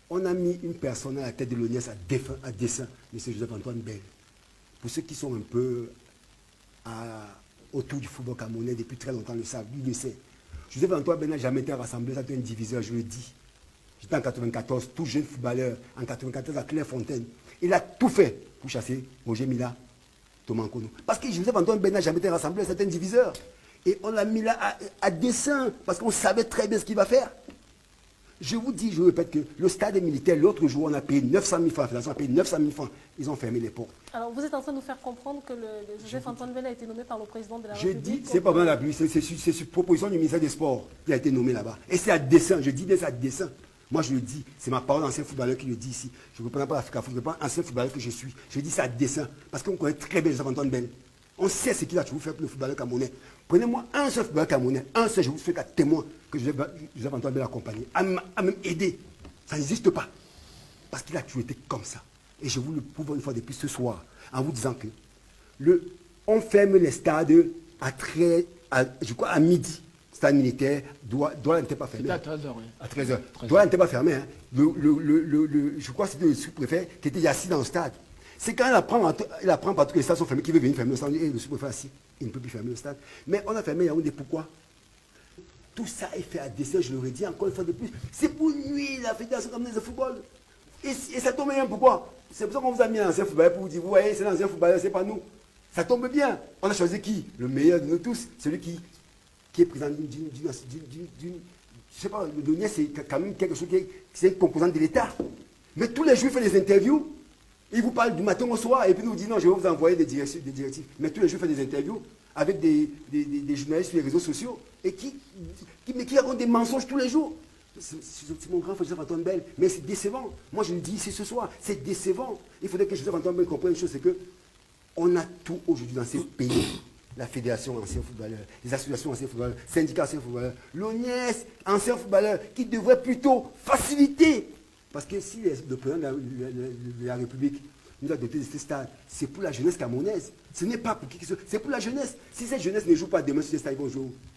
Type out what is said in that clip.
On a mis une personne à la tête de l'ONES à dessein, M. Joseph-Antoine Bell. Pour ceux qui sont un peu autour du football camerounais depuis très longtemps, le savent, lui le sait. Joseph-Antoine Bell n'a jamais été rassemblé, ça a été un diviseur, je le dis. J'étais en 94, tout jeune footballeur, en 94 à Clairefontaine. Il a tout fait pour chasser Roger Mila, Thomas Nkono. Parce que Joseph-Antoine Bell n'a jamais été rassemblé, c'est un diviseur. Et on l'a mis là à dessein, parce qu'on savait très bien ce qu'il va faire. Je vous dis, je répète que le stade militaire, l'autre jour, on a payé 900 000 francs, la fédération a payé 900 000 francs. Ils ont fermé les portes. Alors, vous êtes en train de nous faire comprendre que le Joseph-Antoine Bell a été nommé par le président de la République. Je dis, c'est pas vraiment la République, c'est sur proposition du ministère des Sports qu'il a été nommé là-bas. Et c'est à dessein, je dis bien c'est à dessein. Moi, je le dis, c'est ma parole d'ancien footballeur qui le dit ici. Je ne reprends pas l'Africa Foot, je reprends ancien footballeur que je suis. Je dis c'est à dessein, parce qu'on connaît très bien Joseph-Antoine Bell. On sait ce qu'il a toujours fait pour le footballeur camerounais. Prenez-moi un seul footballeur camerounais, un seul, je vous fais qu'à témoin que Joseph-Antoine Bell a accompagné, a même aidé. Ça n'existe pas. Parce qu'il a toujours été comme ça. Et je vous le prouve une fois depuis ce soir, en vous disant que on ferme les stades je crois à midi. Stade militaire, Douala n'était pas fermé. C'était à 13h, oui. À 13h. Douala n'était pas fermé. Hein. Je crois que c'était le sous-préfet qui était assis dans le stade. C'est quand il apprend partout que les stades sont fermés, qu'il veut venir fermer le stade. Et le sous-préfet assis, il ne peut plus fermer le stade. Mais on a fermé Yaoundé, pourquoi? Tout ça est fait à dessein, je l'aurais dit encore une fois de plus. C'est pour nuire la fédération camerounaise de football. Et ça tombe bien, pourquoi? C'est pour ça qu'on vous a mis un ancien footballeur pour vous dire, vous voyez, c'est l'ancien footballeur, c'est pas nous. Ça tombe bien. On a choisi qui? Le meilleur de nous tous, celui qui est président d'une... Je sais pas, le lien, c'est quand même quelque chose c'est une composante de l'État. Mais tous les jours, il fait des interviews. Il vous parle du matin au soir, et puis il nous dit, non, je vais vous envoyer des directives. Mais tous les jours, il fait des interviews avec des journalistes sur les réseaux sociaux, et qui racontent des mensonges tous les jours. C'est mon grand frère Joseph-Antoine Bell, mais c'est décevant. Moi, je le dis ici ce soir, c'est décevant. Il faudrait que Joseph-Antoine Bell comprenne une chose, c'est que on a tout aujourd'hui dans ces pays. La fédération anciens footballeurs, les associations anciens footballeurs, syndicats anciens footballeurs, l'ONES anciens footballeurs, qui devraient plutôt faciliter. Parce que si le président de la République nous a doté de ces stades, c'est pour la jeunesse camerounaise. Ce n'est pas pour qui que ce soit, c'est pour la jeunesse. Si cette jeunesse ne joue pas demain sur ces stades, ils vont jouer.